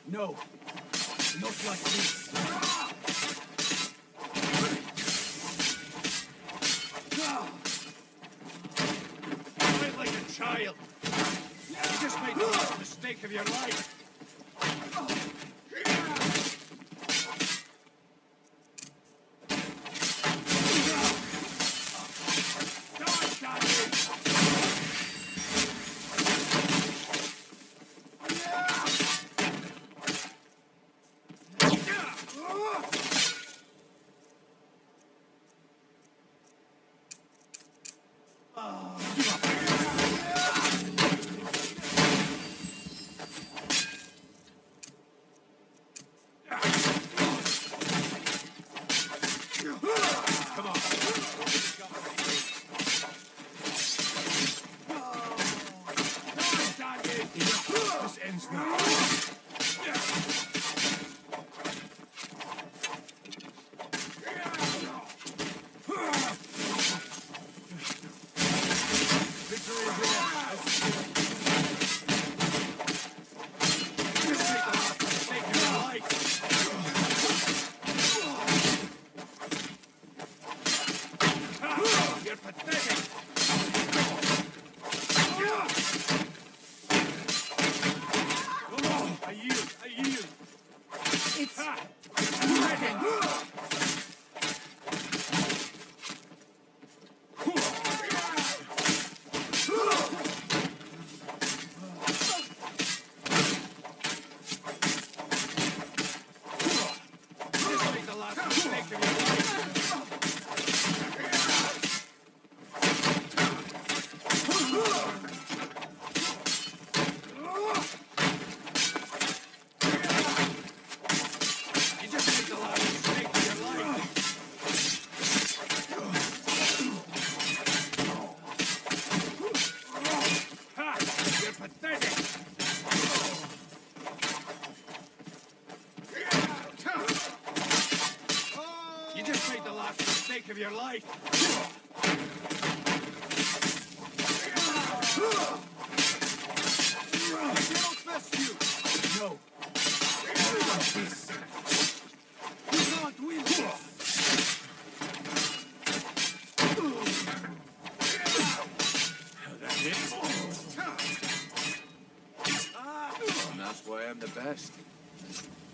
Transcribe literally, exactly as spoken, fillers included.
No, not like this. Fight like a child. You just made the worst mistake of your life. Of your life. Don't mess you. No. Not like this. You can't win this. That's it. And that's why I'm the best.